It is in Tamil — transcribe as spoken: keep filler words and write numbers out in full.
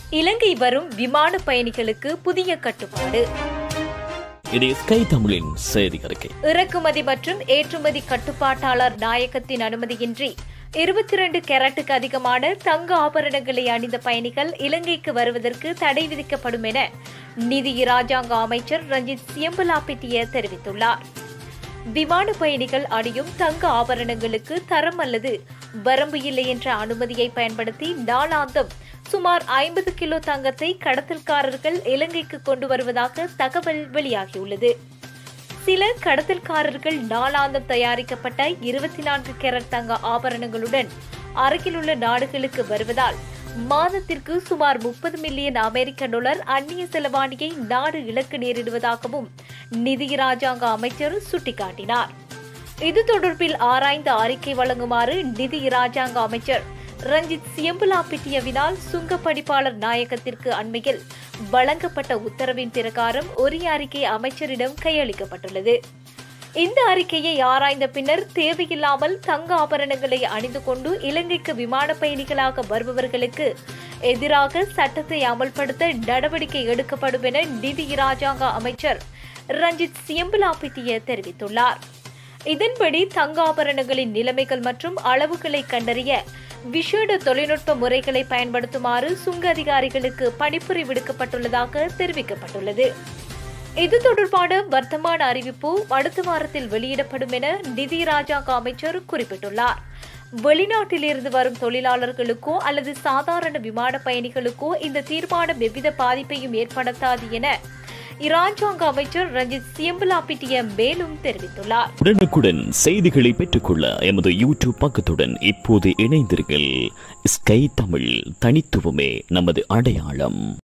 இலங்கை வரும் விமான பயணிகளுக்கு புதிய கட்டுப்பாடு. இது ஸ்கை தமிழின் செய்தி அறிக்கை. இறக்குமதி மற்றும் ஏற்றுமதி கட்டுப்பாட்டாளர் நாயகத்தின் அனுமதியின்றி இருபத்தி இரண்டு கேரட்டுக்கு அதிகமான தங்க ஆபரணங்களை அணிந்த பயணிகள் இலங்கைக்கு வருவதற்கு தடை விதிக்கப்படும் என நிதி இராஜாங்க அமைச்சர் ரஞ்சித் சியம்பலாபிட்டிய தெரிவித்துள்ளார். விமான பயணிகள் அணியும் தங்க ஆபரணங்களுக்கு தரம் அல்லது வரம்பு இல்லை என்ற அனுமதியை பயன்படுத்தி நாளாந்தம் சுமார் ஐம்பது கிலோ தங்கத்தை கடத்தல்காரர்கள் இலங்கைக்கு கொண்டு வருவதாக தகவல் வெளியாகியுள்ளது. சில கடத்தல்காரர்கள் நாளாந்தம் தயாரிக்கப்பட்ட இருபத்தி நான்கு கேரட் தங்க ஆபரணங்களுடன் அருகிலுள்ள நாடுகளுக்கு வருவதால் மாதத்திற்கு சுமார் முப்பது மில்லியன் அமெரிக்க டாலர் அந்நிய செலவாணியை நாடு இழக்க நேரிடுவதாகவும் நிதி இராஜாங்க அமைச்சர் சுட்டிக்காட்டினார். இது தொடர்பில் ஆராய்ந்து அறிக்கை வழங்குமாறு நிதி இராஜாங்க அமைச்சர் ரஞ்சித் சியம்பலாபிட்டியவினால் சுங்க படிப்பாளர் நாயகத்திற்கு அண்மையில் வழங்கப்பட்ட உத்தரவின் பிரகாரம் ஒரு அறிக்கை அமைச்சரிடம் கையளிக்கப்பட்டுள்ளது. இந்த அறிக்கையை ஆராய்ந்த பின்னர் தேவையில்லாமல் தங்க ஆபரணங்களை அணிந்து கொண்டு இலங்கைக்கு விமான பயணிகளாக வருபவர்களுக்கு எதிராக சட்டத்தை அமல்படுத்த நடவடிக்கை எடுக்கப்படும் என நிதி இராஜாங்க அமைச்சர் ரஞ்சித் சியம்பலாபிட்டிய தெரிவித்துள்ளார். இதன்படி தங்க ஆபரணங்களின் நிலைமைகள் மற்றும் அளவுகளை கண்டறிய விசேட தொழில்நுட்ப முறைகளை பயன்படுத்துமாறு சுங்க அதிகாரிகளுக்கு பணிப்புரை விடுக்கப்பட்டுள்ளதாக தெரிவிக்கப்பட்டுள்ளது. இது தொடர்பான வர்த்தமான அறிவிப்பு அடுத்த வாரத்தில் வெளியிடப்படும் என நிதி இராஜாங்க அமைச்சர் குறிப்பிட்டுள்ளார். வெளிநாட்டிலிருந்து வரும் தொழிலாளர்களுக்கோ அல்லது சாதாரண விமான பயணிகளுக்கோ இந்த தீர்மானம் எவ்வித பாதிப்பையும் ஏற்படுத்தாது என இராஜாங்க அமைச்சர் ரஞ்சித் சியம்பலாபிட்டிய மேலும் தெரிவித்துள்ளார். உடனுக்குடன் செய்திகளை பெற்றுக்கொள்ள எமது யூடியூப் பக்கத்துடன் இப்போது இணைந்தீர்கள். ஸ்கை தமிழ், தனித்துவமே நமது அடையாளம்.